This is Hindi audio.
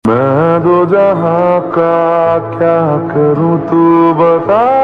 मैं दो जहां का क्या करूं तू बता।